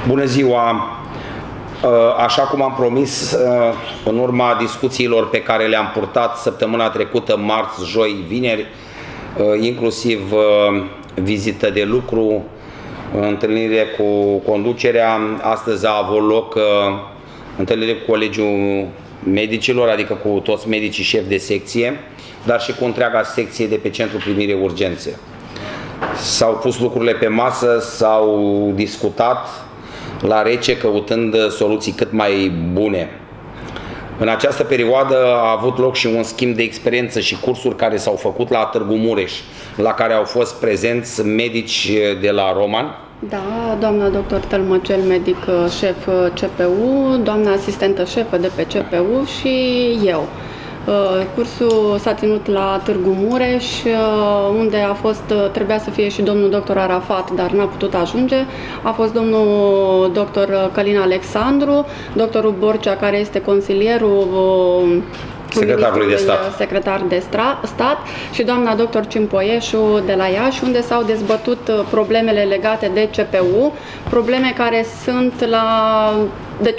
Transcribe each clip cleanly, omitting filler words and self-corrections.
Bună ziua! Așa cum am promis, în urma discuțiilor pe care le-am purtat săptămâna trecută, marți, joi, vineri, inclusiv vizită de lucru, întâlnire cu conducerea, astăzi a avut loc întâlnire cu Colegiul Medicilor, adică cu toți medicii șefi de secție, dar și cu întreaga secție de pe Centrul Primire Urgențe. S-au pus lucrurile pe masă, s-au discutat la rece, căutând soluții cât mai bune. În această perioadă a avut loc și un schimb de experiență și cursuri care s-au făcut la Târgu Mureș, la care au fost prezenți medici de la Roman. Da, doamna doctor Tălmăcel, medic șef CPU, doamna asistentă șefă de pe CPU și eu. Cursul s-a ținut la Târgu Mureș, unde trebuia să fie și domnul doctor Arafat, dar n-a putut ajunge. A fost domnul doctor Călin Alexandru, doctorul Borcea, care este consilierul secretar de stat, și doamna doctor Cimpoieșu de la Iași, unde s-au dezbătut problemele legate de CPU, probleme care sunt deci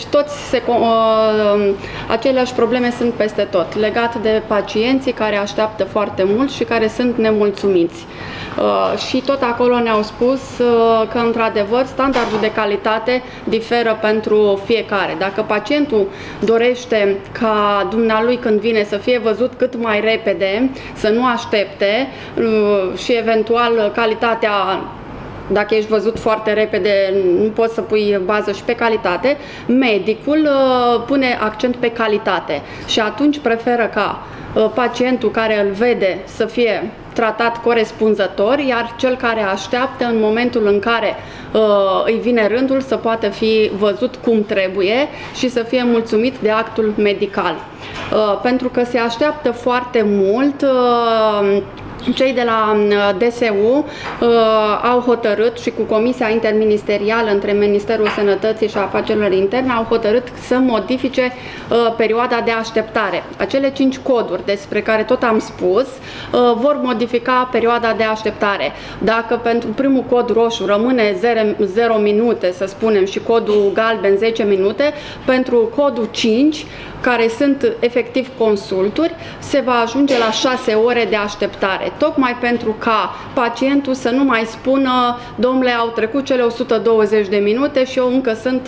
aceleași probleme sunt peste tot, legate de pacienții care așteaptă foarte mult și care sunt nemulțumiți. Și tot acolo ne-au spus că, într-adevăr, standardul de calitate diferă pentru fiecare. Dacă pacientul dorește ca dumnealui, când vine, să fie văzut cât mai repede, să nu aștepte și eventual calitatea, dacă ești văzut foarte repede, nu poți să pui bază și pe calitate, medicul pune accent pe calitate și atunci preferă ca pacientul care îl vede să fie tratat corespunzător, iar cel care așteaptă, în momentul în care îi vine rândul, să poată fi văzut cum trebuie și să fie mulțumit de actul medical. Pentru că se așteaptă foarte mult, cei de la DSU au hotărât, și cu Comisia Interministerială între Ministerul Sănătății și Afacerilor Interne, au hotărât să modifice perioada de așteptare. Acele 5 coduri despre care tot am spus vor modifica perioada de așteptare. Dacă pentru primul cod roșu rămâne 0 minute, să spunem, și codul galben 10 minute, pentru codul 5, care sunt efectiv consulturi, se va ajunge la 6 ore de așteptare, tocmai pentru ca pacientul să nu mai spună: domnule, au trecut cele 120 de minute și eu încă sunt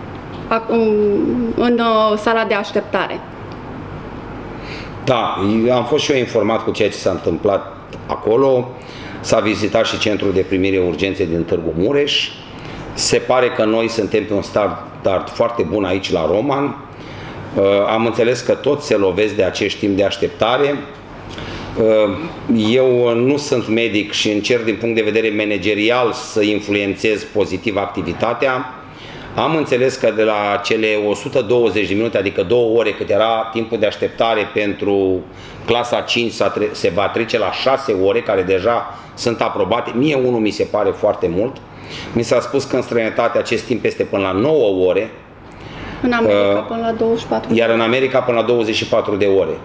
în sala de așteptare. Da, am fost și eu informat cu ceea ce s-a întâmplat acolo. S-a vizitat și Centrul de Primire Urgențe din Târgu Mureș. Se pare că noi suntem pe un start foarte bun aici la Roman. Am înțeles că toți se lovesc de acești timp de așteptare. Eu nu sunt medic și încerc din punct de vedere managerial să influențez pozitiv activitatea. Am înțeles că de la cele 120 de minute, adică 2 ore cât era timpul de așteptare pentru clasa 5, se va trece la 6 ore, care deja sunt aprobate. Mie unul mi se pare foarte mult. Mi s-a spus că în străinătate acest timp este până la 9 ore. În America până la 24 iar în America până la 24 de ore.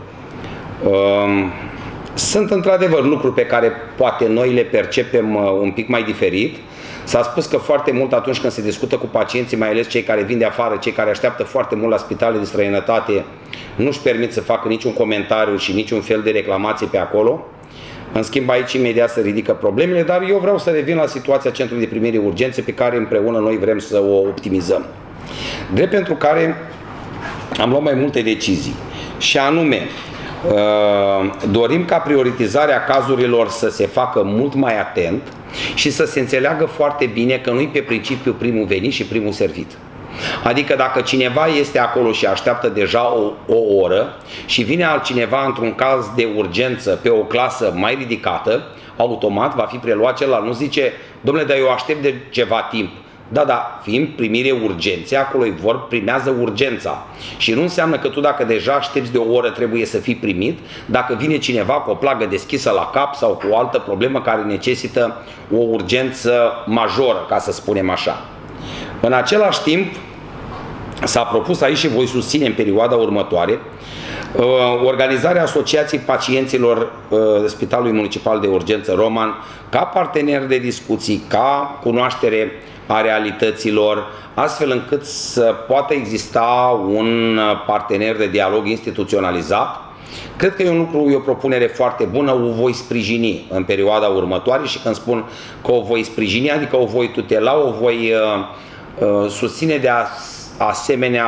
Sunt într-adevăr lucruri pe care poate noi le percepem un pic mai diferit. S-a spus că foarte mult atunci când se discută cu pacienții, mai ales cei care vin de afară, cei care așteaptă foarte mult la spitalele de străinătate, nu-și permit să facă niciun comentariu și niciun fel de reclamație pe acolo. În schimb, aici imediat se ridică problemele, dar eu vreau să revin la situația Centrului de Primire Urgențe, pe care împreună noi vrem să o optimizăm. Drept pentru care am luat mai multe decizii și anume, dorim ca prioritizarea cazurilor să se facă mult mai atent și să se înțeleagă foarte bine că nu-i pe principiu primul venit și primul servit. Adică dacă cineva este acolo și așteaptă deja o oră și vine altcineva într-un caz de urgență pe o clasă mai ridicată, automat va fi preluat celălalt. Nu zice: domnule, dar eu aștept de ceva timp. Da, fiind primire urgențe, acolo primează urgența. Și nu înseamnă că tu, dacă deja aștepți de o oră, trebuie să fii primit, dacă vine cineva cu o plagă deschisă la cap sau cu o altă problemă care necesită o urgență majoră, ca să spunem așa. În același timp, s-a propus aici, și voi susține în perioada următoare, Organizarea Asociației Pacienților Spitalului Municipal de Urgență Roman ca partener de discuții, ca cunoaștere a realităților, astfel încât să poată exista un partener de dialog instituționalizat. Cred că e un lucru, e o propunere foarte bună, o voi sprijini în perioada următoare și când spun că o voi sprijini, adică o voi tutela, o voi susține de asemenea,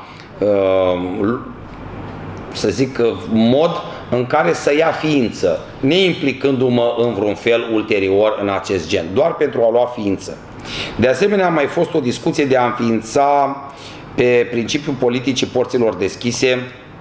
să zic, mod în care să ia ființă, neimplicându-mă în vreun fel ulterior în acest gen, doar pentru a lua ființă. De asemenea, a mai fost o discuție de a înființa pe principiul politicii porților deschise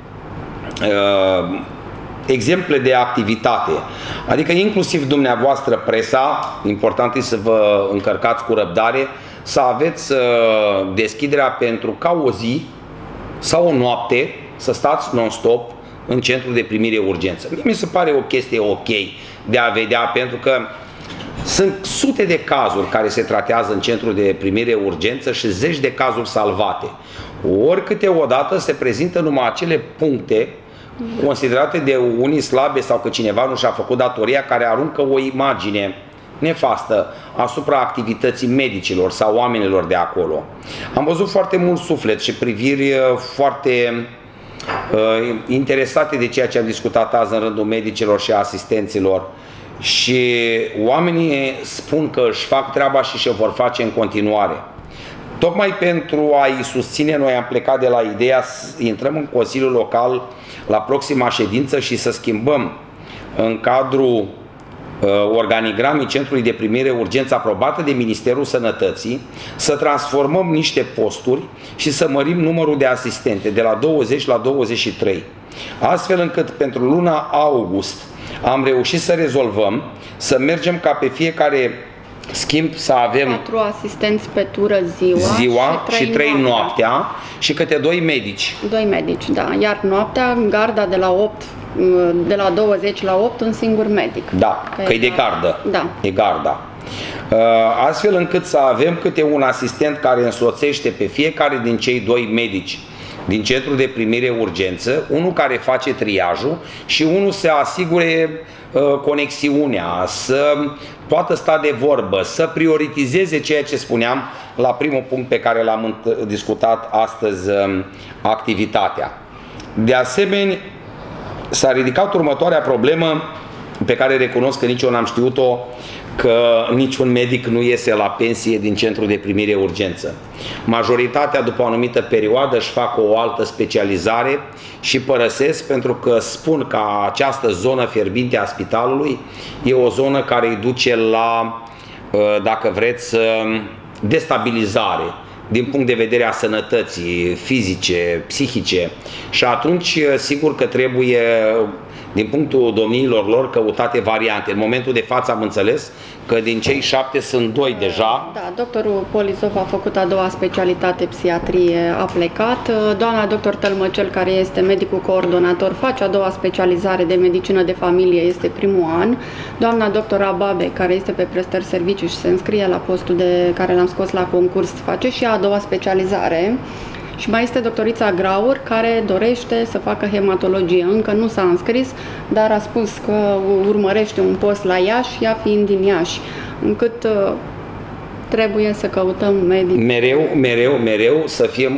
exemple de activitate, adică inclusiv dumneavoastră presa, important este să vă încărcați cu răbdare, să aveți deschiderea pentru ca o zi sau o noapte să stați non-stop în centrul de primire urgență. Mi se pare o chestie ok de a vedea, pentru că sunt sute de cazuri care se tratează în centrul de primire urgență și zeci de cazuri salvate. Ori câteodată se prezintă numai acele puncte considerate de unii slabe sau că cineva nu și-a făcut datoria, care aruncă o imagine nefastă asupra activității medicilor sau oamenilor de acolo. Am văzut foarte mult suflet și priviri foarte interesate de ceea ce am discutat azi în rândul medicilor și asistenților. Și oamenii spun că își fac treaba și și-o vor face în continuare. Tocmai pentru a-i susține, noi am plecat de la ideea să intrăm în Consiliul Local la proxima ședință și să schimbăm în cadrul organigramii Centrului de Primire Urgență aprobată de Ministerul Sănătății, să transformăm niște posturi și să mărim numărul de asistente de la 20 la 23. Astfel încât pentru luna august am reușit să rezolvăm, să mergem ca pe fiecare schimb să avem 4 asistenți pe tură ziua și 3 noaptea și câte 2 medici. 2 medici, da. Iar noaptea, garda de la 8, de la 20 la 8, un singur medic. Da, că e de gardă. Da. E garda. Astfel încât să avem câte un asistent care însoțește pe fiecare din cei 2 medici din centrul de primire urgență, unul care face triajul și unul să asigure conexiunea, să poată sta de vorbă, să prioritizeze ceea ce spuneam la primul punct pe care l-am discutat astăzi, activitatea. De asemenea, s-a ridicat următoarea problemă pe care recunosc că nici eu n-am știut-o, că niciun medic nu iese la pensie din centrul de primire urgență. Majoritatea, după o anumită perioadă, își fac o altă specializare și părăsesc, pentru că spun că această zonă fierbinte a spitalului e o zonă care îi duce la, dacă vreți, destabilizare din punct de vedere a sănătății fizice, psihice, și atunci sigur că trebuie, din punctul domniilor lor, căutate variante. În momentul de față am înțeles că din cei 7 sunt 2 deja. Da, doctorul Polizov a făcut a doua specialitate, psihiatrie, a plecat. Doamna doctor Tălmăcel, care este medicul coordonator, face a doua specializare de medicină de familie, este primul an. Doamna doctor Ababe, care este pe prestări servicii și se înscrie la postul de care l-am scos la concurs, face și a doua specializare. Și mai este doctorița Graur, care dorește să facă hematologie. Încă nu s-a înscris, dar a spus că urmărește un post la Iași, ea fiind din Iași, încât trebuie să căutăm medici. Mereu să fim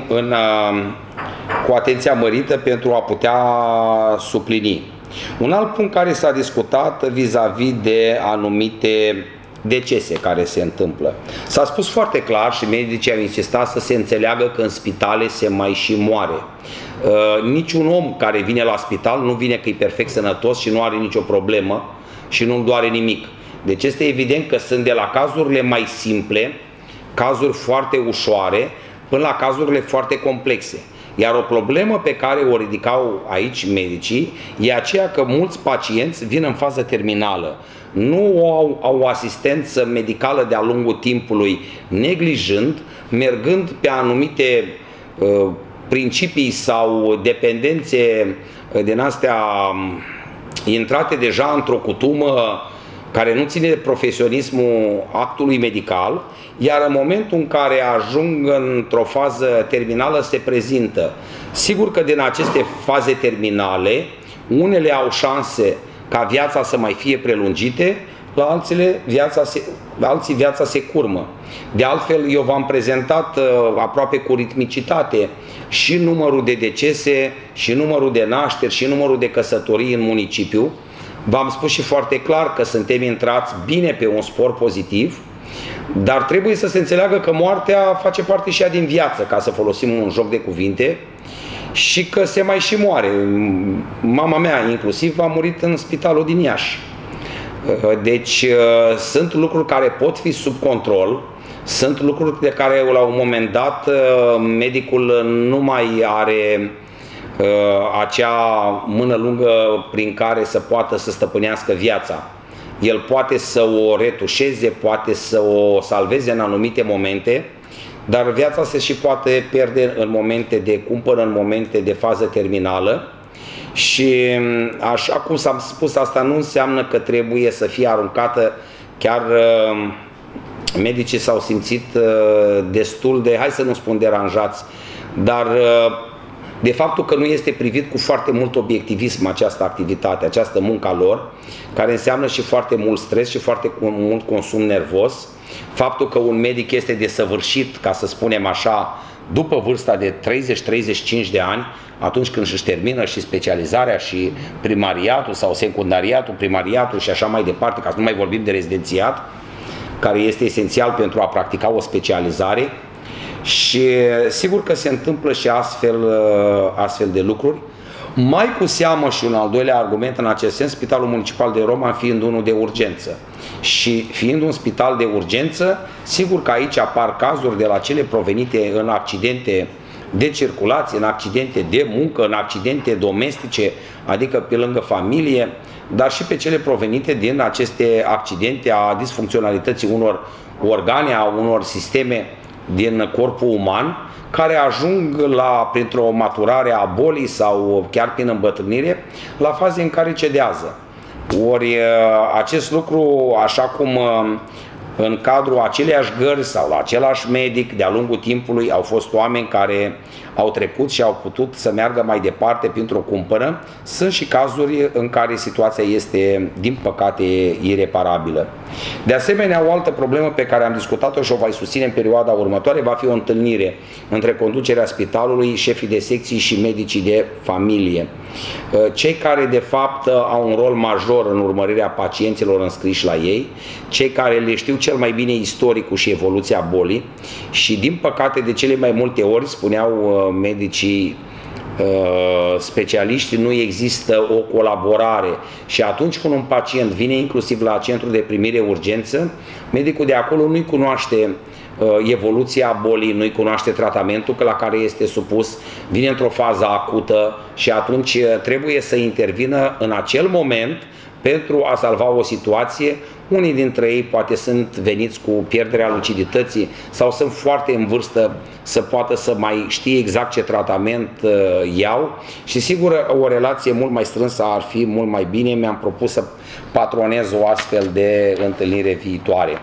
cu atenția mărită pentru a putea suplini. Un alt punct care s-a discutat vis-a-vis de anumite decese care se întâmplă. S-a spus foarte clar și medicii au insistat să se înțeleagă că în spitale se mai și moare. Niciun om care vine la spital nu vine că e perfect sănătos și nu are nicio problemă și nu-l doare nimic. Deci este evident că sunt de la cazurile mai simple, cazuri foarte ușoare, până la cazurile foarte complexe. Iar o problemă pe care o ridicau aici medicii e aceea că mulți pacienți vin în fază terminală. Nu au o asistență medicală de-a lungul timpului, neglijând, mergând pe anumite principii sau dependențe din astea intrate deja într-o cutumă care nu ține de profesionismul actului medical, iar în momentul în care ajung într-o fază terminală se prezintă. Sigur că din aceste faze terminale, unele au șanse ca viața să mai fie prelungite, la alții viața se curmă. De altfel, eu v-am prezentat aproape cu ritmicitate și numărul de decese, și numărul de nașteri, și numărul de căsătorii în municipiu. V-am spus și foarte clar că suntem intrați bine pe un spor pozitiv, dar trebuie să se înțeleagă că moartea face parte și ea din viață, ca să folosim un joc de cuvinte, și că se mai și moare. Mama mea, inclusiv, a murit în spitalul din Iași. Deci sunt lucruri care pot fi sub control, sunt lucruri de care la un moment dat medicul nu mai are acea mână lungă prin care să poată să stăpânească viața. El poate să o retușeze, poate să o salveze în anumite momente, dar viața se și poate pierde în momente de cumpăr, în momente de fază terminală. Și așa cum s-a spus, asta nu înseamnă că trebuie să fie aruncată. Chiar medicii s-au simțit destul de, hai să nu spun deranjați, dar de faptul că nu este privit cu foarte mult obiectivism această activitate, această muncă a lor, care înseamnă și foarte mult stres și foarte mult consum nervos. Faptul că un medic este desăvârșit, ca să spunem așa, după vârsta de 30-35 de ani, atunci când își termină și specializarea și primariatul sau secundariatul, primariatul și așa mai departe, ca să nu mai vorbim de rezidențiat, care este esențial pentru a practica o specializare. Și sigur că se întâmplă și astfel de lucruri. Mai cu seamă, și un al doilea argument în acest sens, Spitalul Municipal de Roman fiind unul de urgență. Și fiind un spital de urgență, sigur că aici apar cazuri de la cele provenite în accidente de circulație, în accidente de muncă, în accidente domestice, adică pe lângă familie, dar și pe cele provenite din aceste accidente a disfuncționalității unor organe, a unor sisteme din corpul uman, care ajung printr-o maturare a bolii sau chiar prin îmbătrânire, la faze în care cedează. Ori acest lucru, așa cum în cadrul aceleiași gări sau la același medic, de-a lungul timpului au fost oameni care au trecut și au putut să meargă mai departe printr-o cumpără, sunt și cazuri în care situația este, din păcate, ireparabilă. De asemenea, o altă problemă pe care am discutat-o și o voi susține în perioada următoare va fi o întâlnire între conducerea spitalului, șefii de secții și medicii de familie. Cei care, de fapt, au un rol major în urmărirea pacienților înscriși la ei, cei care le știu cel mai bine istoricul și evoluția bolii și, din păcate, de cele mai multe ori, spuneau medicii specialiști, nu există o colaborare și atunci când un pacient vine inclusiv la centru de primire urgență, medicul de acolo nu-i cunoaște evoluția bolii, nu-i cunoaște tratamentul la care este supus, vine într-o fază acută și atunci trebuie să intervină în acel moment pentru a salva o situație. Unii dintre ei poate sunt veniți cu pierderea lucidității sau sunt foarte în vârstă să poată să mai știe exact ce tratament iau și sigur o relație mult mai strânsă ar fi mult mai bine. Mi-am propus să patronez o astfel de întâlnire viitoare.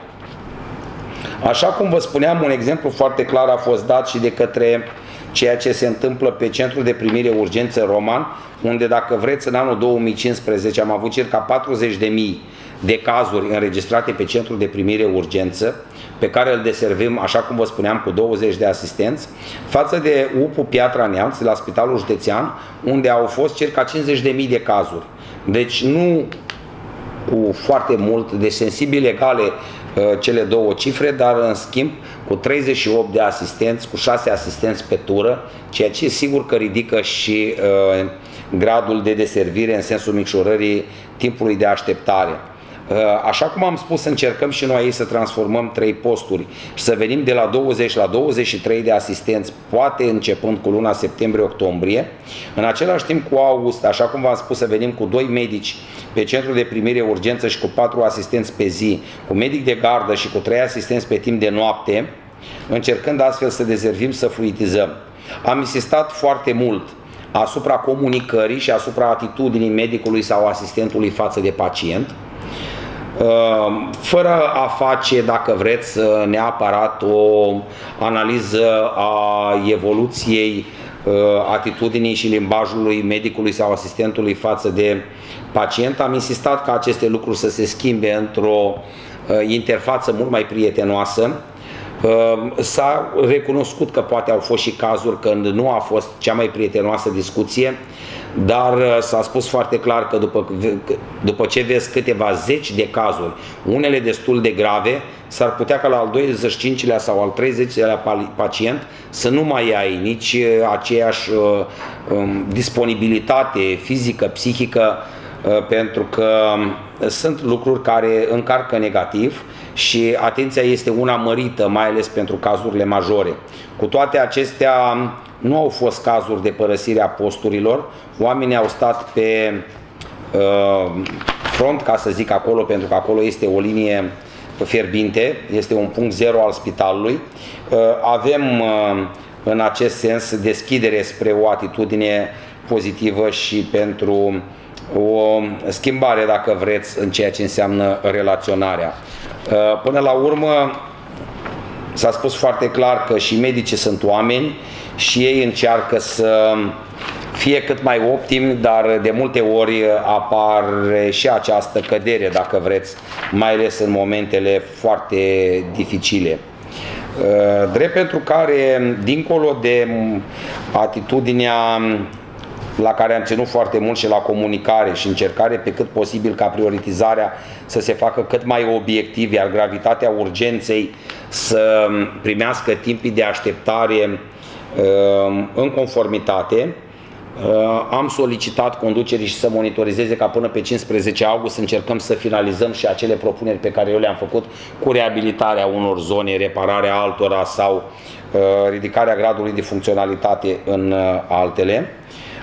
Așa cum vă spuneam, un exemplu foarte clar a fost dat și de către ceea ce se întâmplă pe Centrul de Primire Urgență Roman, unde, dacă vreți, în anul 2015 am avut circa 40.000 de cazuri înregistrate pe Centrul de Primire Urgență, pe care îl deservim, așa cum vă spuneam, cu 20 de asistenți, față de UPU Piatra Neamț, de la Spitalul Județean, unde au fost circa 50.000 de cazuri. Deci nu cu foarte mult, de sensibil egale cele două cifre, dar în schimb cu 38 de asistenți, cu 6 asistenți pe tură, ceea ce sigur că ridică și gradul de deservire în sensul micșorării timpului de așteptare. Așa cum am spus, încercăm și noi aici să transformăm 3 posturi și să venim de la 20 la 23 de asistenți, poate începând cu luna septembrie-octombrie. În același timp, cu august, așa cum v-am spus, să venim cu 2 medici pe Centrul de Primire Urgență și cu 4 asistenți pe zi, cu medic de gardă și cu 3 asistenți pe timp de noapte, încercând astfel să dezervim, să fluidizăm. Am insistat foarte mult asupra comunicării și asupra atitudinii medicului sau asistentului față de pacient. fără a face, dacă vreți, neapărat o analiză a evoluției atitudinii și limbajului medicului sau asistentului față de pacient. Am insistat ca aceste lucruri să se schimbe într-o interfață mult mai prietenoasă. S-a recunoscut că poate au fost și cazuri când nu a fost cea mai prietenoasă discuție, dar s-a spus foarte clar că după ce vezi câteva zeci de cazuri, unele destul de grave, s-ar putea ca la al 25-lea sau al 30-lea pacient să nu mai ai nici aceeași disponibilitate fizică, psihică, pentru că sunt lucruri care încarcă negativ și atenția este una mărită, mai ales pentru cazurile majore. Cu toate acestea, nu au fost cazuri de părăsire a posturilor, oamenii au stat pe front, ca să zic acolo, pentru că acolo este o linie fierbinte, este un punct zero al spitalului. Avem în acest sens deschidere spre o atitudine pozitivă și pentru o schimbare, dacă vreți, în ceea ce înseamnă relaționarea. Până la urmă, s-a spus foarte clar că și medicii sunt oameni și ei încearcă să fie cât mai optimi, dar de multe ori apare și această cădere, dacă vreți, mai ales în momentele foarte dificile. Drept pentru care, dincolo de atitudinea la care am ținut foarte mult și la comunicare și încercare pe cât posibil ca prioritizarea să se facă cât mai obiectiv, iar gravitatea urgenței să primească timpii de așteptare în conformitate, am solicitat conducerii și să monitorizeze ca până pe 15 august încercăm să finalizăm și acele propuneri pe care eu le-am făcut cu reabilitarea unor zone, repararea altora sau ridicarea gradului de funcționalitate în altele.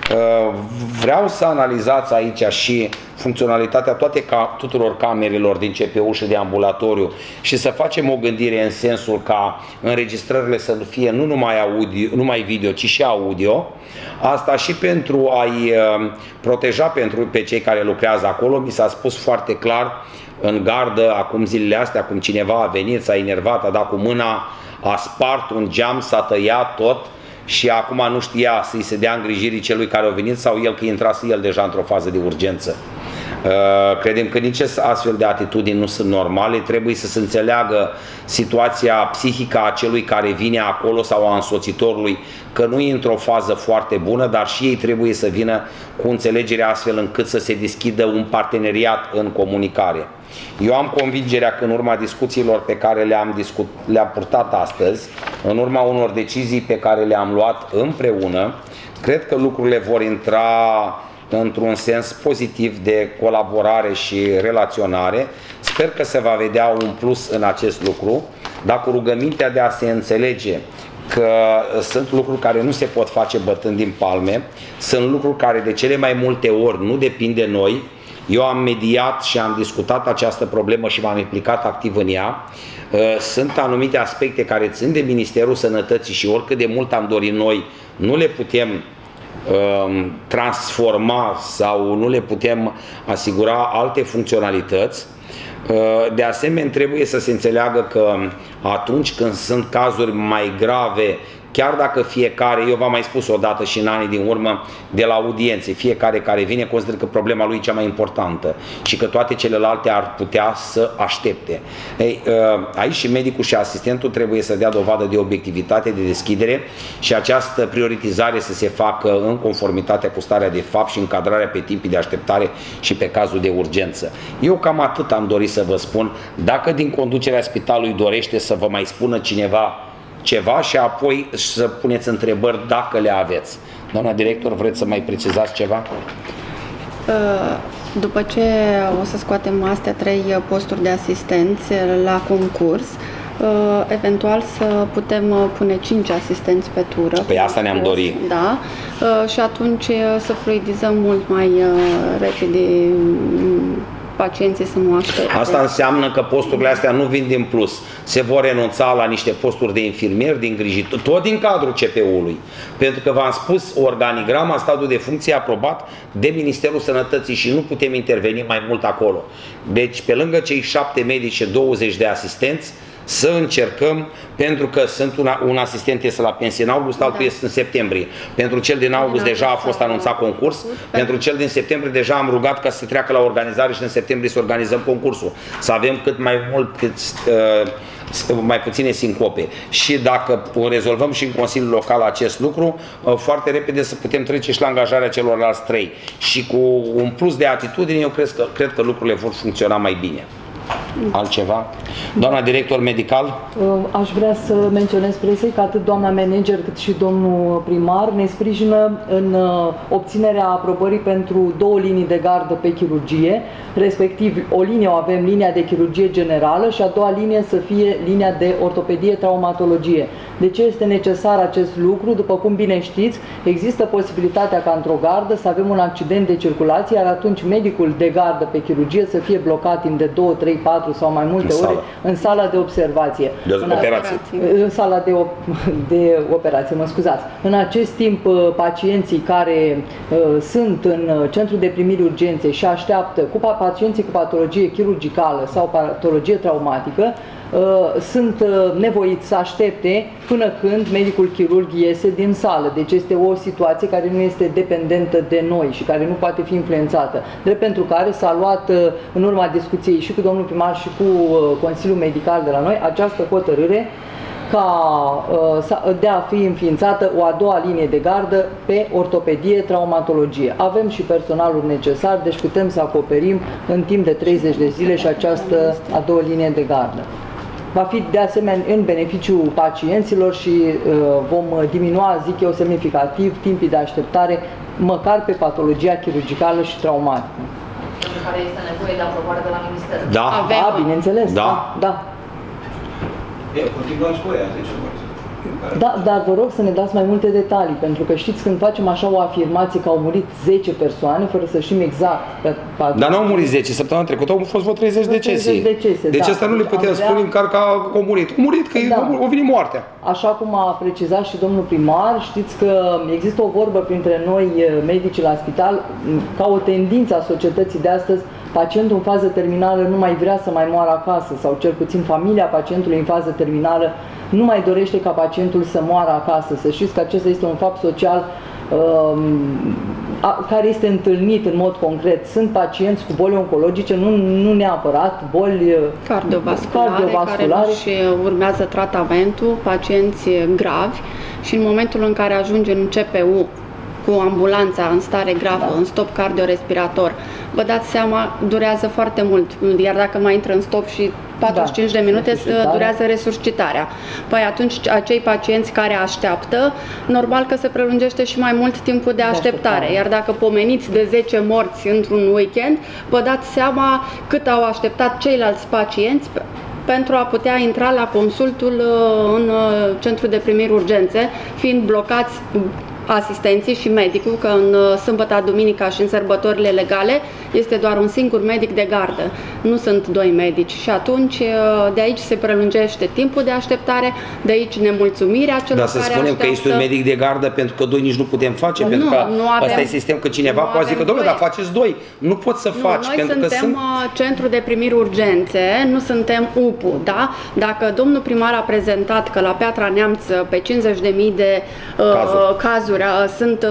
Vreau să analizați aici și funcționalitatea tuturor camerelor din CPU și de ambulatoriu și să facem o gândire în sensul ca înregistrările să fie nu numai video, ci și audio. Asta și pentru a-i proteja pe cei care lucrează acolo. Mi s-a spus foarte clar în gardă acum zilele astea, cum cineva a venit, s-a enervat, a dat cu mâna, a spart un geam, s-a tăiat tot și acum nu știa să-i se dea îngrijirii celui care a venit sau el că intrase el deja într-o fază de urgență. Credem că nici astfel de atitudini nu sunt normale, trebuie să se înțeleagă situația psihică a celui care vine acolo sau a însoțitorului, că nu e într-o fază foarte bună, dar și ei trebuie să vină cu înțelegere astfel încât să se deschidă un parteneriat în comunicare. Eu am convingerea că în urma discuțiilor pe care le-am purtat astăzi, în urma unor decizii pe care le-am luat împreună, cred că lucrurile vor intra într-un sens pozitiv de colaborare și relaționare. Sper că se va vedea un plus în acest lucru, dar cu rugămintea de a se înțelege că sunt lucruri care nu se pot face bătând din palme, sunt lucruri care de cele mai multe ori nu depind de noi. Eu am mediat și am discutat această problemă și m-am implicat activ în ea. Sunt anumite aspecte care țin de Ministerul Sănătății și oricât de mult am dorit noi, nu le putem transforma sau nu le putem asigura alte funcționalități. De asemenea, trebuie să se înțeleagă că atunci când sunt cazuri mai grave, chiar dacă fiecare, eu v-am mai spus odată și în anii din urmă, de la audiențe, fiecare care vine consideră că problema lui e cea mai importantă și că toate celelalte ar putea să aștepte. Ei, aici și medicul și asistentul trebuie să dea dovadă de obiectivitate, de deschidere și această prioritizare să se facă în conformitate cu starea de fapt și încadrarea pe timpii de așteptare și pe cazul de urgență. Eu cam atât am dorit să vă spun. Dacă din conducerea spitalului dorește să vă mai spună cineva ceva și apoi să puneți întrebări dacă le aveți. Doamna director, vreți să mai precizați ceva? După ce o să scoatem astea 3 posturi de asistenți la concurs, eventual să putem pune 5 asistenți pe tură. Păi asta ne-am dorit. Da. Și atunci să fluidizăm mult mai repede pacienții să nu aștepte. Asta înseamnă că posturile astea nu vin din plus. Se vor renunța la niște posturi de infirmieri, de îngrijitori, tot din cadrul CPU-ului. Pentru că v-am spus, organigrama, stadiul de funcție aprobat de Ministerul Sănătății și nu putem interveni mai mult acolo. Deci, pe lângă cei 7 medici și 20 de asistenți, să încercăm, pentru că sunt un asistent este la pensie în august, altul este în septembrie. Pentru cel din august deja a fost anunțat concurs, pentru cel din septembrie deja am rugat ca să treacă la organizare și în septembrie să organizăm concursul. Să avem cât mai mult, mai puține sincope. Și dacă rezolvăm și în Consiliul Local acest lucru, foarte repede să putem trece și la angajarea celorlalți 3. Și cu un plus de atitudine, eu cred că lucrurile vor funcționa mai bine. Altceva? Doamna director medical? Aș vrea să menționez presei că atât doamna manager cât și domnul primar ne sprijină în obținerea aprobării pentru 2 linii de gardă pe chirurgie, respectiv o linie o avem, linia de chirurgie generală, și a doua linie să fie linia de ortopedie traumatologie. De ce este necesar acest lucru? După cum bine știți, există posibilitatea ca într-o gardă să avem un accident de circulație, iar atunci medicul de gardă pe chirurgie să fie blocat timp de 2, 3, 4 sau mai multe ore în sala de observație. În sala de operație, mă scuzați. În acest timp, pacienții care sunt în centru de primiri urgențe și așteaptă, pacienții cu patologie chirurgicală sau patologie traumatică, sunt nevoiți să aștepte până când medicul chirurg iese din sală. Deci este o situație care nu este dependentă de noi și care nu poate fi influențată. Drept pentru care s-a luat, în urma discuției și cu domnul primar și cu Consiliul Medical de la noi, această hotărâre de a fi înființată o a doua linie de gardă pe ortopedie, traumatologie. Avem și personalul necesar, deci putem să acoperim în timp de 30 de zile și această a doua linie de gardă. Va fi de asemenea în beneficiul pacienților și vom diminua, zic eu, semnificativ timpii de așteptare, măcar pe patologia chirurgicală și traumatică. Pentru care este nevoie de aprobare de la Minister. Da, bineînțeles. Da. Continuăm cu ea, zice. Da, dar vă rog să ne dați mai multe detalii, pentru că știți, când facem așa o afirmație că au murit 10 persoane, fără să știm exact... Dar nu au murit 10, săptămâna trecută au fost vreo 30 decesii. Deci asta nu le putem spune în că au murit. Au murit, că au venit moartea. Așa cum a precizat și domnul primar, știți că există o vorbă printre noi, medicii la spital, ca o tendință a societății de astăzi, pacientul în fază terminală nu mai vrea să mai moară acasă, sau cel puțin familia pacientului în fază terminală nu mai dorește ca pacientul să moară acasă. Să știți că acesta este un fapt social care este întâlnit în mod concret. Sunt pacienți cu boli oncologice, nu neapărat boli cardiovasculare care își urmează tratamentul, pacienți gravi, și în momentul în care ajunge în CPU cu ambulanța în stare gravă, în stop cardiorespirator, vă dați seama, durează foarte mult, iar dacă mai intră în stop și 45 de minute, durează resuscitarea. Păi atunci acei pacienți care așteaptă, normal că se prelungește și mai mult timpul de așteptare. Iar dacă pomeniți de 10 morți într-un weekend, vă dați seama cât au așteptat ceilalți pacienți pentru a putea intra la consultul în centru de primiri urgențe, fiind blocați asistenții și medicul, că în sâmbătă, duminica și în sărbătorile legale este doar un singur medic de gardă. Nu sunt 2 medici și atunci de aici se prelungește timpul de așteptare, de aici nemulțumirea celor care așteaptă. Dar să spunem că este un medic de gardă pentru că 2 nici nu putem face, pentru că ăsta e sistem, că cineva poate zice că, domnule, dar faceți 2, nu poți să faci. Noi suntem centru de primiri urgențe, nu suntem UPU, da? Dacă domnul primar a prezentat că la Piatra Neamț pe 50.000 de cazuri sunt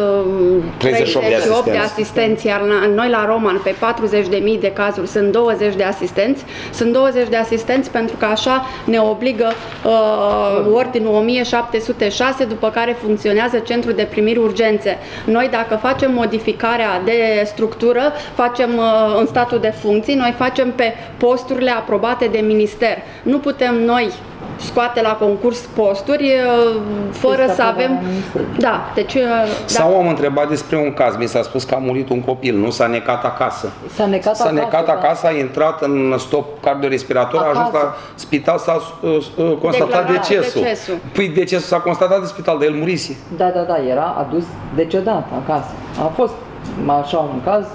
38 de asistenți, iar noi la Roman pe 40.000 de cazuri sunt 20 de asistenți. Sunt 20 de asistenți pentru că așa ne obligă ordinul 1706, după care funcționează centrul de primiri urgențe. Noi, dacă facem modificarea de structură, facem în statul de funcții, noi facem pe posturile aprobate de minister. Nu putem noi scoate la concurs posturi fără să avem... Da, deci... Sau am întrebat despre un caz, mi s-a spus că a murit un copil, nu s-a necat acasă. S-a necat acasă, a intrat în stop cardiorespirator, a ajuns la spital, s-a constatat decesul. Păi decesul s-a constatat de spital, de el murise. Da, era adus decedat acasă. A fost așa un caz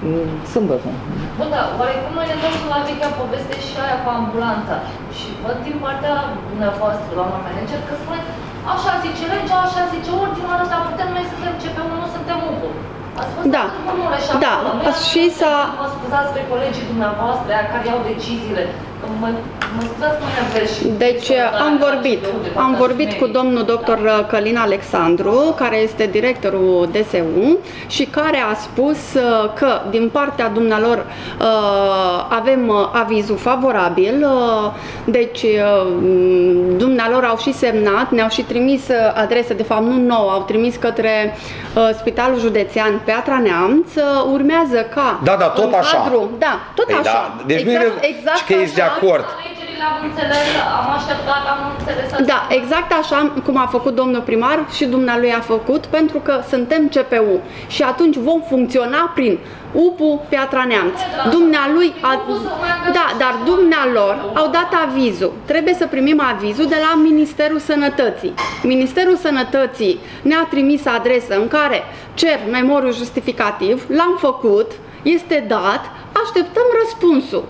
sâmbătă. Bun, dar oarecum noi ne întoarcem la vechea poveste și aia cu ambulanța. Și văd din partea dumneavoastră, doamna manager, că spuneți așa zice legea, așa zice ordinul ăsta, putem noi suntem CP1, nu suntem UPU. Ați fost Da, atât formule și da, acolo. și s-a... Mă scuzați pe colegii dumneavoastră, aia care iau deciziile. Mă scuzați că mă nervez. Deci am vorbit cu domnul dr. Călin Alexandru, care este directorul DSU și care a spus că din partea dumnealor avem avizul favorabil, deci dumnealor au și semnat, ne-au și trimis adrese, de fapt nu nouă, au trimis către Spitalul Județean Piatra Neamț, urmează ca... Da, tot așa. Cadru, da, tot Păi așa. Da. Deci exact că ești de acord. Am înțeles, am așteptat, am înțeles. Da, exact așa cum a făcut domnul primar și dumnealui a făcut, pentru că suntem CPU și atunci vom funcționa prin UPU Piatra Neamț. Dumnealui da, dar dumnealor au dat avizul. Trebuie să primim avizul de la Ministerul Sănătății. Ministerul Sănătății ne-a trimis adresă în care cer memoriul justificativ, l-am făcut, este dat, așteptăm răspunsul.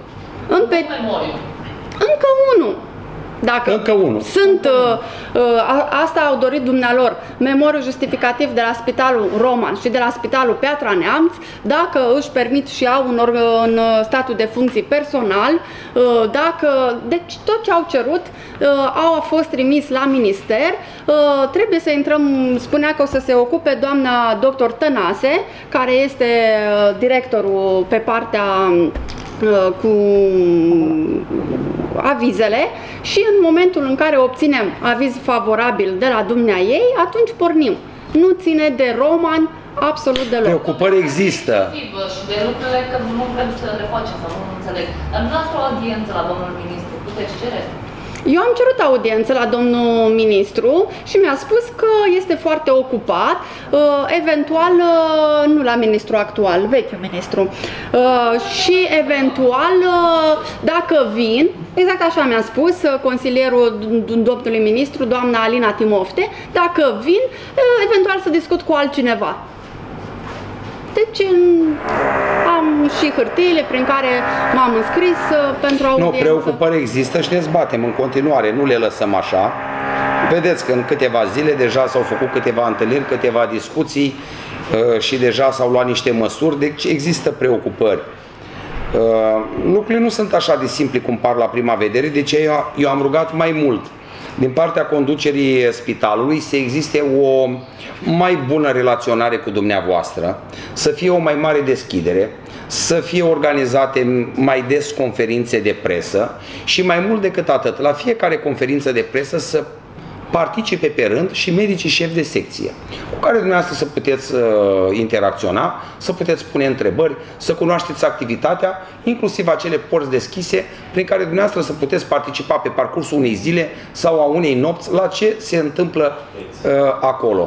Încă unul. Dacă încă unul. Sunt, asta au dorit dumnealor, memoriul justificativ de la Spitalul Roman și de la Spitalul Piatra Neamț, dacă își permit și au în statul de funcții personal, deci tot ce au cerut a fost trimis la minister. Trebuie să intrăm, spunea că o să se ocupe doamna doctor Tănase, care este directorul pe partea cu avizele și în momentul în care obținem aviz favorabil de la dumneaei, atunci pornim. Nu ține de Roman absolut deloc. Preocupări există. Și de lucrurile că nu vrem să le facem, să nu înțeleg. Dar dumneavoastră o audiență la domnul ministru, puteți cere? Eu am cerut audiență la domnul ministru și mi-a spus că este foarte ocupat, eventual, nu la ministru actual, vechiul ministru, și eventual, dacă vin, exact așa mi-a spus consilierul domnului ministru, doamna Alina Timofte, dacă vin, eventual să discut cu altcineva. Deci am și hârtiile prin care m-am înscris pentru audiență. Nu, preocupări există și ne zbatem în continuare, nu le lăsăm așa. Vedeți că în câteva zile deja s-au făcut câteva întâlniri, câteva discuții și deja s-au luat niște măsuri, deci există preocupări. Lucrurile nu sunt așa de simple cum par la prima vedere, deci eu am rugat mai mult din partea conducerii spitalului să existe o mai bună relaționare cu dumneavoastră, să fie o mai mare deschidere, să fie organizate mai des conferințe de presă și mai mult decât atât, la fiecare conferință de presă să participe pe rând și medicii șefi de secție, cu care dumneavoastră să puteți interacționa, să puteți pune întrebări, să cunoașteți activitatea, inclusiv acele porți deschise prin care dumneavoastră să puteți participa pe parcursul unei zile sau a unei nopți la ce se întâmplă acolo.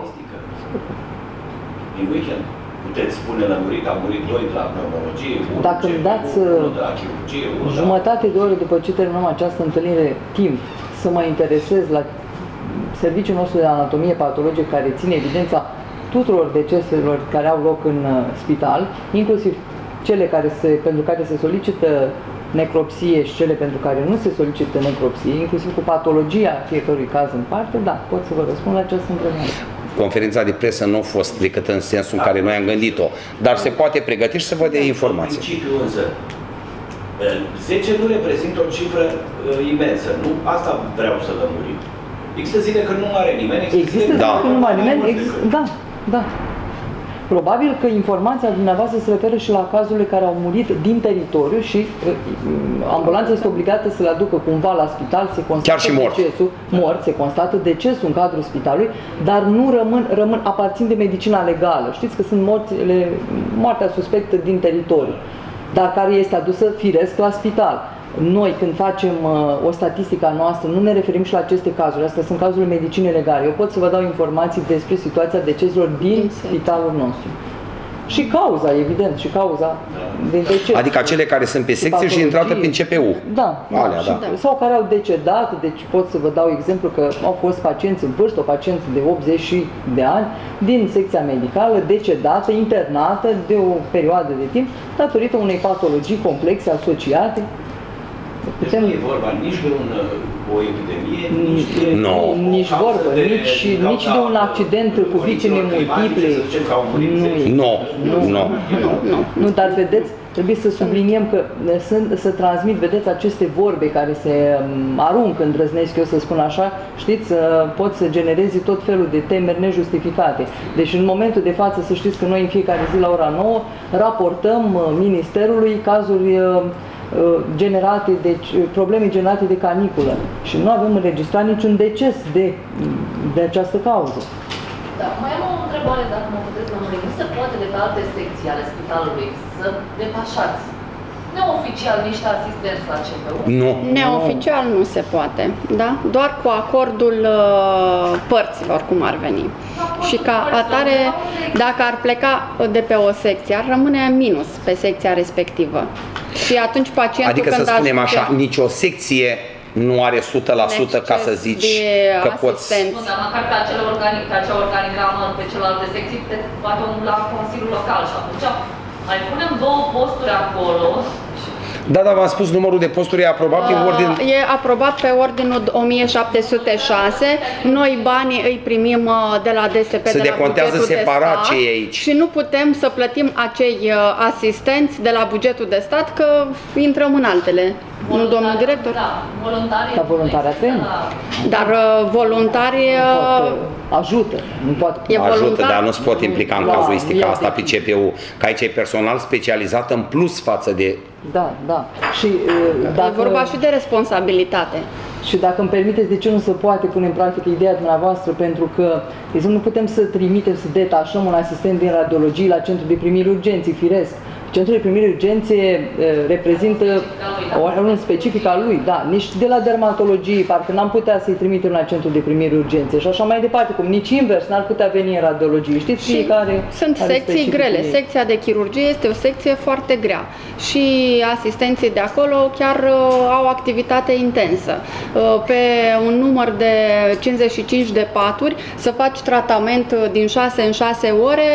Din weekend puteți spune lămurit, a murit 2 de la pneumologie, dacă îmi dați de la chirurgie, jumătate de oră după ce terminăm această întâlnire, timp să mă interesez la serviciul nostru de anatomie patologică care ține evidența tuturor deceselor care au loc în spital, inclusiv cele pentru care se solicită necropsie și cele pentru care nu se solicită necropsie, inclusiv cu patologia fiecărui caz în parte, da, pot să vă răspund la această întrebare. Conferința de presă nu a fost decât în sensul în care noi am gândit-o, dar se poate pregăti și să vă dea informații. În principiu însă, 10 nu reprezintă o cifră imensă, nu? Asta vreau să lămurim. Există zile când nu are nimeni, există zile când nu are nimeni, da. Probabil că informația dumneavoastră se referă și la cazurile care au murit din teritoriu și ambulanța este obligată să le aducă cumva la spital, se constată decesul, se constată decesul în cadrul spitalului, dar nu aparțin de medicina legală. Știți că sunt moartea suspectă din teritoriu, dar care este adusă firesc la spital. Noi, când facem o statistică a noastră, nu ne referim și la aceste cazuri. Astea sunt cazurile medicinei legale. Eu pot să vă dau informații despre situația deceselor din spitalul nostru. Și cauza, evident, și cauza de deces. Adică acele care sunt pe secție și intrată prin CPU. Da, alea, da. Sau care au decedat, deci pot să vă dau exemplu că au fost pacienți în vârstă, o pacientă de 80 de ani, din secția medicală, decedată, internată de o perioadă de timp, datorită unei patologii complexe asociate. Deci nu e vorba nici de o epidemie, nici vorbă, nici de un accident cu victime multiple. Nu, dar vedeți, trebuie să subliniem că să transmit, vedeți, aceste vorbe care se aruncă, îndrăznesc eu să spun așa, știți, pot să genereze tot felul de temeri nejustificate. Deci în momentul de față să știți că noi în fiecare zi la ora 9 raportăm Ministerului cazuri generate, deci probleme generate de caniculă și nu avem înregistrat niciun deces de această cauză. Da, mai am o întrebare, dacă mă puteți lămuri. Nu se poate de pe alte secții ale spitalului să detașați neoficial niște asistenți la CPU? Nu. Neoficial nu se poate, da? Doar cu acordul părților, cum ar veni. Și ca atare, dacă ar pleca de pe o secție, ar rămâne minus pe secția respectivă. Și atunci pacientul, adică să spunem așa, nicio secție nu are 100% ca să zici că poți... Nu, dar măcar pe acea organigramă, pe celelalte secții, poate la Consiliul Local și atunci mai punem 2 posturi acolo. Da, dar v-am spus, numărul de posturi e aprobat pe ordin... E aprobat pe ordinul 1706. Noi banii îi primim de la DSP, se decontează separat ce e aici. Și nu putem să plătim acei asistenți de la bugetul de stat, că intrăm în altele. Nu, domnul director? Da, voluntarii. Dar voluntari avem. Dar voluntari ajută. Nu poate. Ajută, dar nu se pot implica în cazuistica asta pe CPU. Că aici e personal specializat în plus față de... Da. Și dacă... E vorba și de responsabilitate. Și dacă îmi permiteți, de ce nu se poate pune în practică ideea dumneavoastră? Pentru că nu putem să trimitem, să detașăm un asistent din radiologie la centru de primiri urgenții, firesc. Centrul de primiri urgenție reprezintă un specific al lui, da, nici de la dermatologie, parcă n-am putea să-i trimitem la centrul de primiri urgenție și așa mai departe, cum nici invers n-ar putea veni în radiologie, știți, fiecare sunt secții grele, secția de chirurgie este o secție foarte grea și asistenții de acolo chiar au activitate intensă. Pe un număr de 55 de paturi să faci tratament din 6 în 6 ore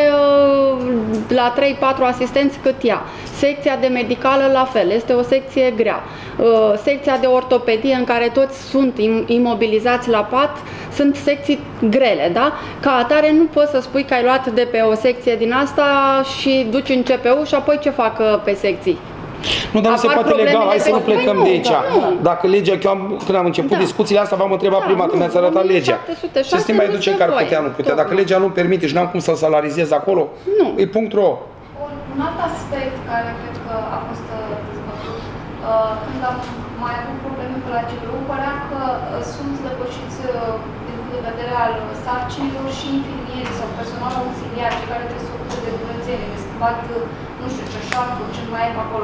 la 3-4 asistenți cât ea. Secția de medicală la fel, este o secție grea. Secția de ortopedie în care toți sunt imobilizați la pat, sunt secții grele, da? Ca atare nu poți să spui că ai luat de pe o secție din asta și duci în CPU și apoi ce fac pe secții? Nu, dar nu se poate legal, hai să nu plecăm de aici. Dacă legea, când am început discuțiile astea, v-am întrebat prima dată, mi-ați arătat legea. Ce să mai duce care putea, nu putea? Dacă legea nu permite și n-am cum să salarizez acolo, e punct-ro. Un alt aspect care cred că a fost dezbătut, când am mai avut probleme pe la CPU, părea că sunt depășiți din punct de vedere al sarcinilor și infirmierii sau personal auxiliar, cei care trebuie să ocupe de curățenie, de schimbat, nu știu, ceșaful, ce mai e pe acolo.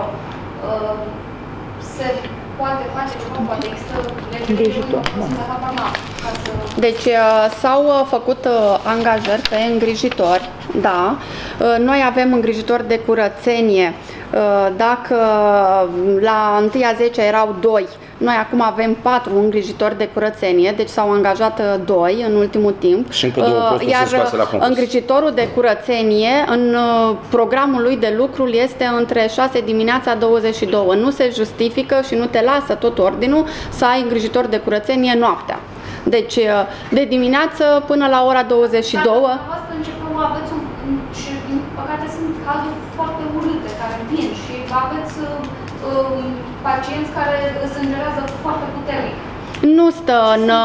Se poate face ceva, poate există îngrijitor. Deci s-au făcut angajări pe îngrijitori, da. Noi avem îngrijitori de curățenie. Dacă la 1-a 10-a erau 2, noi acum avem 4 îngrijitori de curățenie, deci s-au angajat 2 în ultimul timp. Și încă 2 posturi iar scoase la concurs. îngrijitorul de curățenie în programul lui de lucru este între 6 dimineața 22. Nu se justifică și nu te lasă tot ordinul să ai îngrijitor de curățenie noaptea. Deci de dimineață până la ora 22. Dar aveți și din păcate sunt cazuri foarte urâte care vin și aveți pacienți care sângerează foarte puternic. Nu stă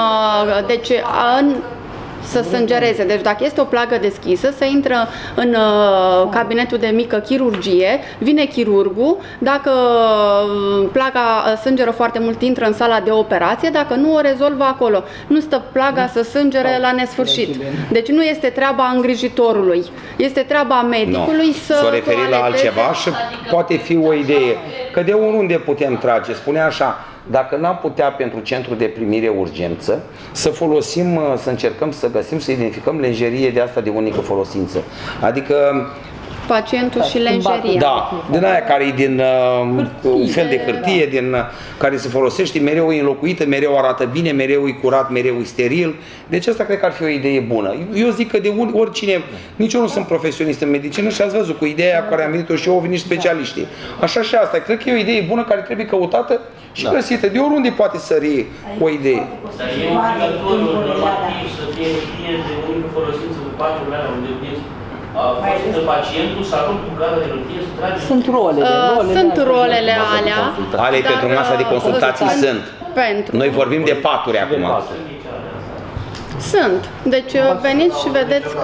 în să sângereze. Deci dacă este o plagă deschisă, se intră în cabinetul de mică chirurgie, vine chirurgul, dacă plaga sângeră foarte mult, intră în sala de operație, dacă nu, o rezolvă acolo. Nu stă plaga să sângere la nesfârșit. Deci nu este treaba îngrijitorului, este treaba medicului să referi la altceva și poate fi o idee. Că de oriunde putem trage, spune așa, dacă n-am putea pentru centru de primire urgență, să folosim, să încercăm să găsim, să identificăm lenjerie de asta de unică folosință. Adică pacientul și lenjeria. Da, din aia care e din un fel de hârtie, din care se folosește, mereu e înlocuită, mereu arată bine, mereu e curat, mereu e steril. Deci asta cred că ar fi o idee bună. Eu zic că de oricine, nici eu nu sunt profesionist în medicină și ați văzut cu ideea care am venit-o și eu, au venit specialiștii. Așa și asta, cred că e o idee bună care trebuie căutată și găsită. De oriunde poate sări o idee. Dar e obligatoriu normativ să fie hârtie de unică folosință de 4 luni unde pacientul să aruncă cu gara de hârtie să trage. Sunt rolele alea. Alea pentru masa de consultații sunt. Noi vorbim de paturi acum. Sunt. Deci veniți și vedeți că...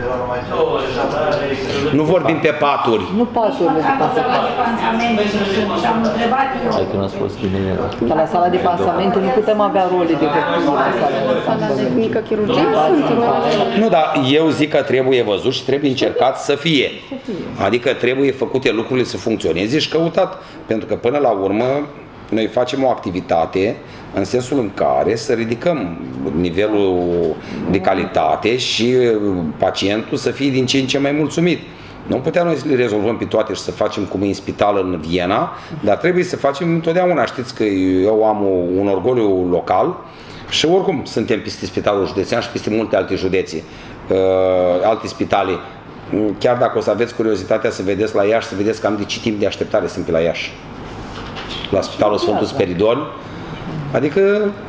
Nu vorbim pe paturi. Nu paturile de pansamente. Hai că n-ați fost bine. La sala de pansamente nu putem avea role de hârtie. La sala de mică chirurgie sunt rolele. Nu, dar eu zic că trebuie văzut și trebuie încercat să fie. Adică trebuie făcute lucrurile să funcționeze și căutat. Pentru că până la urmă noi facem o activitate în sensul în care să ridicăm nivelul de calitate și pacientul să fie din ce în ce mai mulțumit. Nu putem noi să le rezolvăm pe toate și să facem cum e în spital în Viena, dar trebuie să facem întotdeauna. Știți că eu am un orgoliu local și oricum suntem peste spitalul județean și peste multe alte județe, alte spitale. Chiar dacă o să aveți curiozitatea să vedeți la Iași, să vedeți cam de ce timp de așteptare sunt pe la Iași. La Spitalul Sfântul Spiridon, adică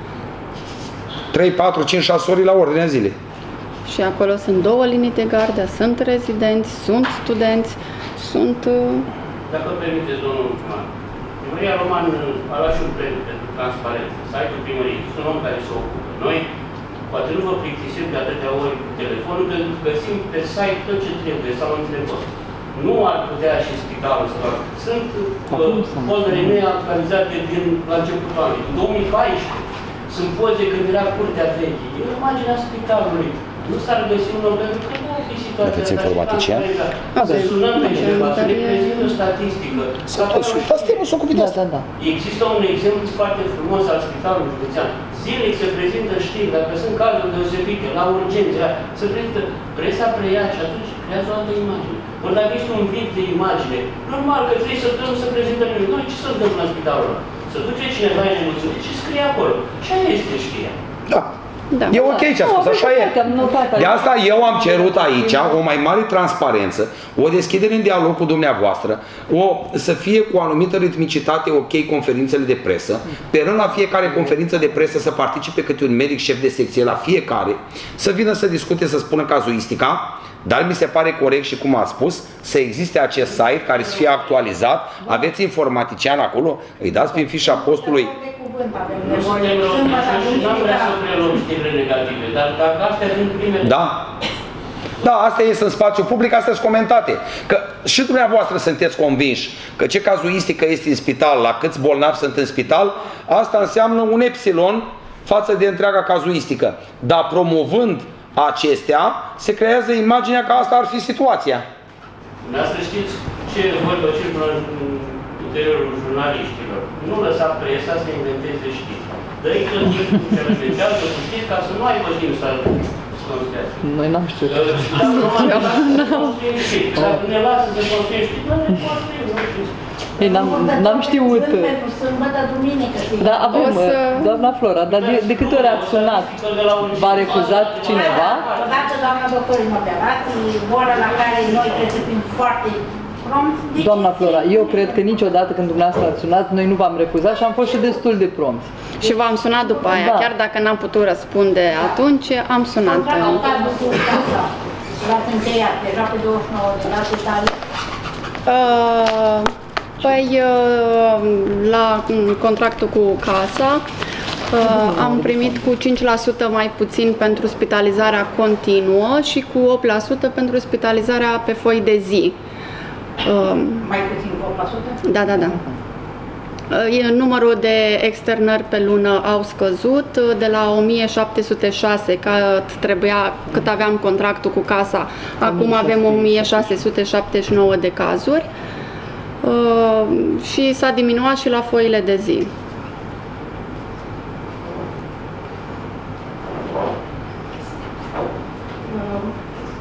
3, 4, 5, 6 ori la ordinea zilei. Și acolo sunt 2 linii de gardă, sunt rezidenți, sunt studenți, sunt... Dacă îmi permiteți, domnul primar, Primăria Roman a luat și un premiu pentru transparență. Site-ul primăriei, sunt un om care se ocupă. Noi poate nu vă plictisim de atâtea ori cu telefonul, pentru că găsim pe site tot ce trebuie sau întrebări. Nu ar putea și spitalul să facă. Sunt pozele mele actualizate din la începutul anului. În 2014 sunt poze când era curtea veche. E o imagine a spitalului. Nu s-ar găsi un om pentru că nu ar fi situația asta. Informatician? Să sunăm pe cineva, să ne prezintă o statistică. Există un exemplu foarte frumos al spitalului județean. Zilnic se prezintă știri, dacă sunt cazuri deosebite, la urgențe, se prezintă, presa preia și atunci creează o altă imagine. Ori dacă este un vid de imagine, normal că 3 săptămâni să prezintă nimic. Noi ce să dăm la spitalul ăla? Să duce cineva în nemulțumit și scrie acolo. Și aia este știrea. Da. Da. E ok ce a spus, așa e. De asta eu am cerut aici o mai mare transparență, o deschidere în dialog cu dumneavoastră, să fie cu o anumită ritmicitate ok conferințele de presă, pe rând la fiecare conferință de presă să participe câte un medic șef de secție la fiecare, să vină să discute, să spună cazuistica, dar mi se pare corect și cum ați spus, să existe acest site care să fie actualizat, aveți informatician acolo, îi dați prin fișa postului. Da. Da, astea ies în spațiu public, astea sunt comentate. Că și dumneavoastră sunteți convinși că ce cazuistică este în spital, la câți bolnavi sunt în spital, asta înseamnă un epsilon față de întreaga cazuistică. Dar promovând acestea, se creează imaginea că asta ar fi situația. Dumneavoastră știți ce vorbă circulă în interiorul jurnaliștilor. Nu lăsa presa să inventeze știri. Dă-i clădiri cu ce repetează cu știri ca să nu aibă timp să construiască. Noi n-am știut. Dacă ne lasă să construim știri, noi ne construim, nu știți. Ei, n-am știut. Da, avem, doamna Flora, dar de câte ori ați sunat? V-a refuzat cineva? Odată, doamna doctor, în operații, boală la care noi trebuie să fim foarte prompți. Doamna Flora, eu cred că niciodată când dumneavoastră ați sunat, noi nu v-am refuzat și am fost și destul de prompți. Și v-am sunat după aia, chiar dacă n-am putut răspunde atunci, am sunat. L-ați încheiat, deja pe 29 de la detalii? Păi, la contractul cu casa am primit cu 5% mai puțin pentru spitalizarea continuă și cu 8% pentru spitalizarea pe foi de zi. Mai puțin cu 8%? Da, da, da. Numărul de externări pe lună au scăzut de la 1706 cât aveam contractul cu casa, acum avem 1679 de cazuri. Și s-a diminuat și la foile de zi.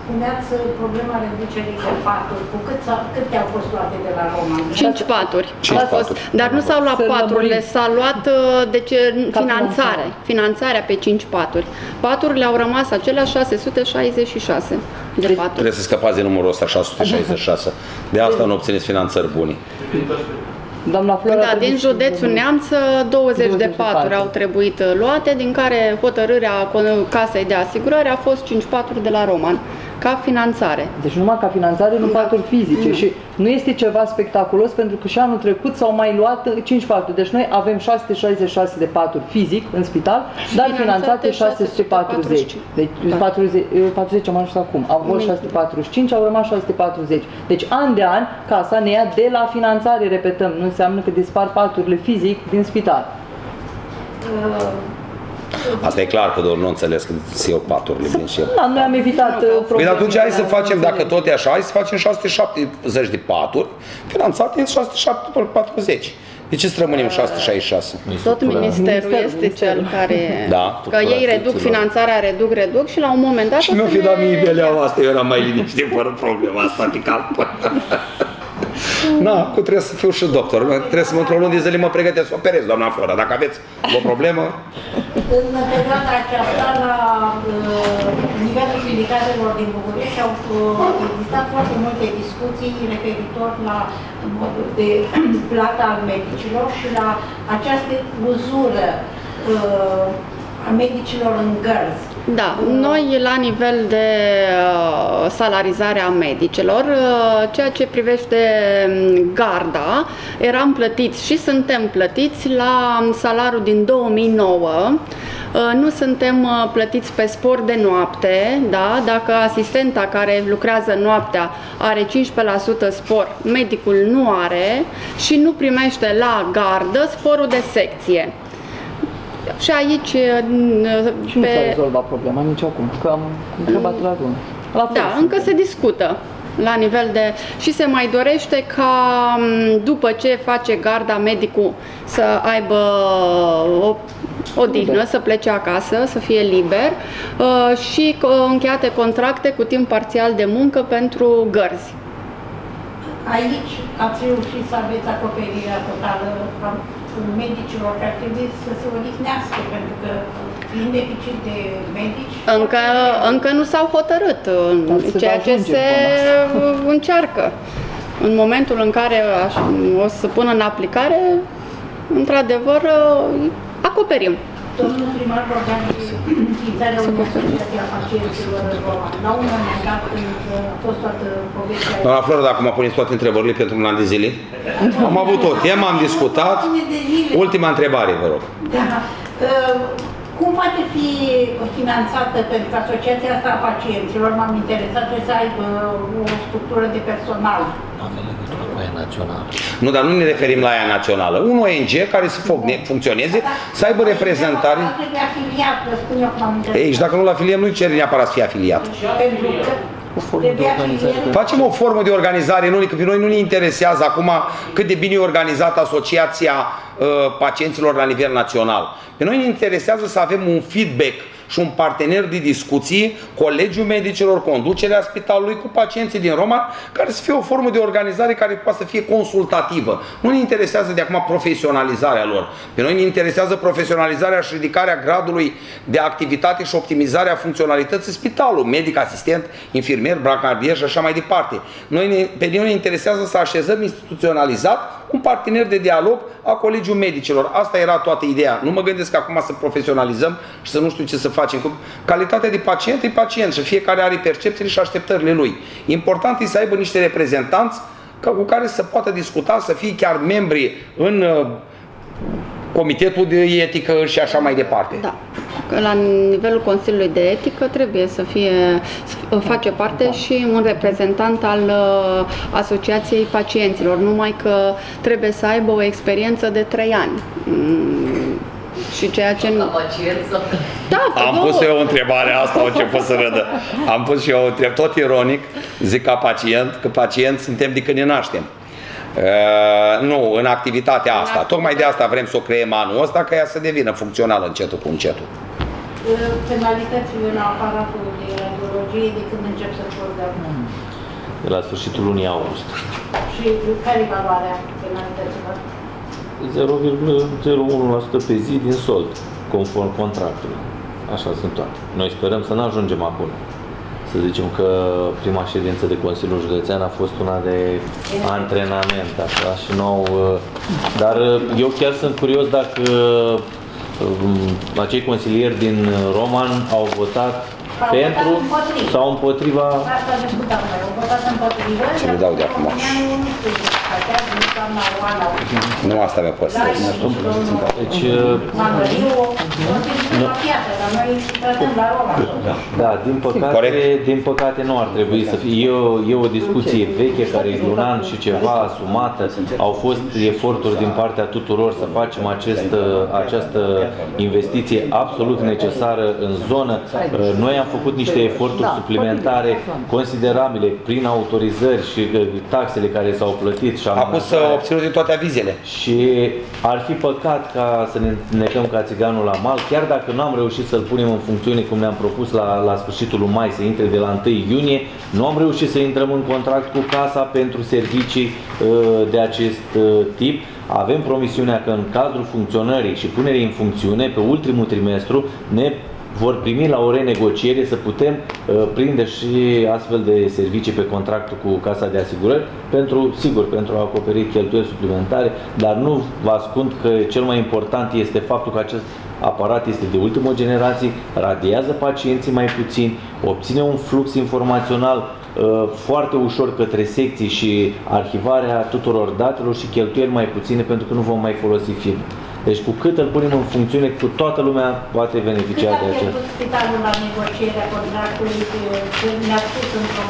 spuneați problema reducerii de paturi. Cu câte au fost luate de la Roman? 5 paturi. 5 paturi. Dar nu s-au luat paturile, s-a luat deci, finanțarea pe 5 paturi. Paturile au rămas acelea 666 de paturi. Trebuie să scăpați de numărul ăsta, 666. De asta nu obțineți finanțări bune. Doamna Flora, da, din județul Neamț 20 de paturi au trebuit luate, din care hotărârea Casei de Asigurare a fost 5 paturi de la Roman, ca finanțare. Deci numai ca finanțare, nu paturi fizice. Și nu este ceva spectaculos, pentru că și anul trecut s-au mai luat 5 paturi. Deci noi avem 666 de paturi fizic în spital, dar finanțate 640. Deci 40 am ajuns acum. Au fost 645, au rămas 640. Deci an de an, Casa ne ia de la finanțare, repetăm. Nu înseamnă că dispar paturile fizic din spital. Asta e clar că doar nu înțeles că se iau paturile din și eu. Da, noi am evitat Păi atunci hai să facem, dacă tot e așa, hai să facem 670 de paturi, finanțate 640. De ce să rămânem 666? Tot ministerul este cel care... Da, că ei reduc finanțarea, reduc și la un moment dat... Și mi-o fi dat mie beleaua asta, eu eram mai liniștit fără problema asta, picat. Na, cu trebuie să fiu și doctor. Trebuie să mă într-o lună de zile mă pregătesc să operez, doamna Flora. Dacă aveți o problemă... În perioada aceasta, la nivelul sindicatelor din București, au existat foarte multe discuții referitor la modul de plată al medicilor și la această uzură a medicilor în gărzi. Da, noi la nivel de salarizare a medicilor, ceea ce privește garda, eram plătiți și suntem plătiți la salariul din 2009. Nu suntem plătiți pe spor de noapte, da? Dacă asistenta care lucrează noaptea are 15% spor, medicul nu are și nu primește la gardă sporul de secție. Și aici... Și nu s-a rezolvat problema nici acum, că am întrebat la lună. Da, încă se discută la nivel de... Și se mai dorește ca după ce face garda medicul să aibă o odihnă, să plece acasă, să fie liber și încheiate contracte cu timp parțial de muncă pentru gărzi. Aici ați reușit să aveți acoperirea totală a medicilor care trebuie să se odihnească, pentru că fiind deficit de medici... Încă nu s-au hotărât, ceea ce se încearcă. În momentul în care o să pună în aplicare, într-adevăr, acoperim. Domnul primar vorbea de înființarea unei asociații a pacienților în Roma. La un moment dat, când a fost toată povestea... Doamna Flora, dacă mă puneți toate întrebările pentru un an de zile, am avut o temă, am discutat. Ultima întrebare, vă rog. Da. Cum poate fi finanțată pentru asociația asta a pacienților? M-am interesat, trebuie să aibă o structură de personal. Nu, dar nu ne referim la aia națională. Un ONG care să funcționeze, să aibă reprezentare. Trebuie afiliat, vă spun eu cum am interesat. Ei, și dacă nu-l afiliem, nu-i cere neapărat să fie afiliat. Facem o formă de organizare, că pe noi nu ne interesează acum cât de bine e organizată asociația pacienților la nivel național. Pe noi ne interesează să avem un feedback și un partener de discuții, Colegiul Medicilor, conducerea spitalului cu pacienții din Roma, care să fie o formă de organizare care poate să fie consultativă. Nu ne interesează de acum profesionalizarea lor. Pe noi ne interesează profesionalizarea și ridicarea gradului de activitate și optimizarea funcționalității spitalului, medic, asistent, infirmier, brancardier și așa mai departe. Pe noi ne interesează să așezăm instituționalizat un partener de dialog a Colegiului Medicilor. Asta era toată ideea. Nu mă gândesc că acum să profesionalizăm și să nu știu ce să facem. Calitatea de pacient e pacient și fiecare are percepțiile și așteptările lui. Important e să aibă niște reprezentanți cu care să poată discuta, să fie chiar membri în comitetul de etică și așa mai departe. Da. La nivelul Consiliului de Etică trebuie să face parte și un reprezentant al Asociației Pacienților, numai că trebuie să aibă o experiență de 3 ani. Și ceea ce nu... Da, am pus eu o întrebare, asta a început să râdă. Am pus și eu o întrebare, tot ironic, zic ca pacient, că pacienți suntem de când ne naștem. Nu, în activitatea asta. Tocmai de asta vrem să o creăm anul ăsta, ca ea să devină funcțională încetul cu încetul. Penalitățile la aparatul de radiologie radiologie de când încep să acordăm? De la sfârșitul lunii august. Și care e valoarea penalităților? 0,01% pe zi din sold, conform contractului. Așa sunt toate. Noi sperăm să nu ajungem acolo. Să zicem că prima ședință de Consiliul Județean a fost una de antrenament, așa, și nou. Dar eu chiar sunt curios dacă acei consilieri din Roman au votat pentru sau împotriva. Asta discutam noi, au votat împotriva. Ce le dau de acum? Nu asta mi-a păstrat. Deci, da, din păcate nu ar trebui să fie. E o discuție veche, care e un an și ceva asumată. Au fost eforturi din partea tuturor să facem această investiție absolut necesară în zonă. Noi am făcut niște eforturi suplimentare considerabile prin autorizări și taxele care s-au plătit. Și acum să obținut din toate avizele. Și ar fi păcat ca să ne necăm ca țiganul la mal, chiar dacă nu am reușit să-l punem în funcțiune cum ne-am propus la sfârșitul lui mai, să intre de la 1 iunie, nu am reușit să intrăm în contract cu casa pentru servicii de acest tip. Avem promisiunea că în cadrul funcționării și punerii în funcțiune, pe ultimul trimestru, ne vor primi la o renegociere să putem prinde și astfel de servicii pe contractul cu Casa de Asigurări, pentru a acoperi cheltuieli suplimentare, dar nu vă ascund că cel mai important este faptul că acest aparat este de ultimă generație, radiază pacienții mai puțin, obține un flux informațional foarte ușor către secții și arhivarea tuturor datelor și cheltuieli mai puține, pentru că nu vom mai folosi film. Deci cu cât îl punem în funcțiune, cu toată lumea poate beneficia de acest. Cât a spitalul la negocierea contractului, ne-a spus într-o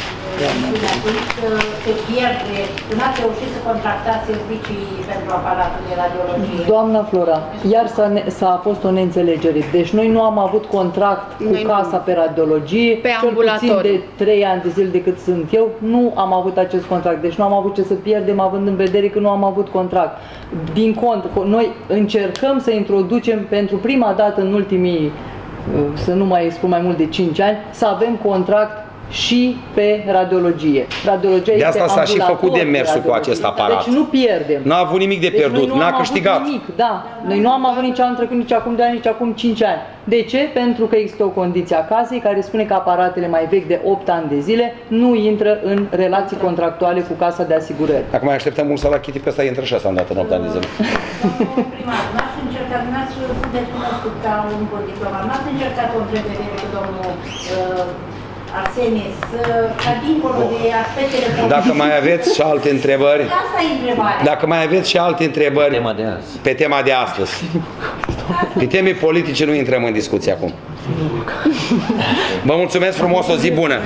că se pierde, n-ați reușit să contractați servicii pentru aparatul de radiologie. Doamna Flora, iar a fost o neînțelegere. Deci noi nu am avut contract cu Casa pe radiologie, pe ambulator. De 3 ani de zile de cât sunt eu, nu am avut acest contract. Deci nu am avut ce să pierdem, având în vedere că nu am avut contract. Din contră, noi încercăm să introducem pentru prima dată în ultimii, să nu mai spun mai mult de 5 ani, să avem contract și pe radiologie. Radiologia de asta s-a și făcut demersul cu acest aparat. Deci nu pierdem. N-a avut nimic de pierdut, n-a câștigat. Nimic, da. Noi nu am avut nici anul trecut, nici acum 2 ani, nici acum 5 ani. De ce? Pentru că există o condiție a casei care spune că aparatele mai vechi de 8 ani de zile nu intră în relații contractuale cu Casa de Asigurări. Dacă mai așteptăm mult să la Chiti, pe ăsta intră și asta îndată în 8 ani de zile. Domnul primar, n-ați încercat, n-ați sunteți cunoscut ca un bun diplomat, n-ați încercat o întrevedere cu domnul Arsenie, ca dincolo de aspectele politice. Dacă mai aveți și alte întrebări, dacă mai aveți și alte întrebări pe tema de astăzi, pe teme politice nu intrăm în discuție acum. Vă mulțumesc frumos, o zi bună!